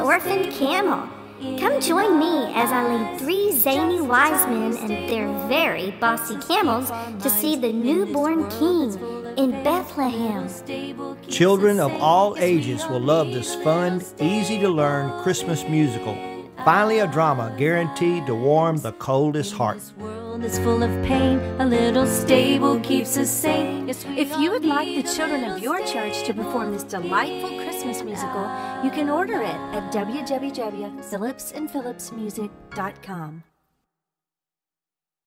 orphaned camel. Come join me as I lead 3 zany wise men and their very bossy camels to see the newborn king in Bethlehem. Children of all ages will love this fun, easy-to-learn Christmas musical. Finally, a drama guaranteed to warm the coldest heart. This world is full of pain. A little stable keeps us sane. If you would like the children of your church to perform this delightful Christmas musical, you can order it at www.phillipsandphillipsmusic.com.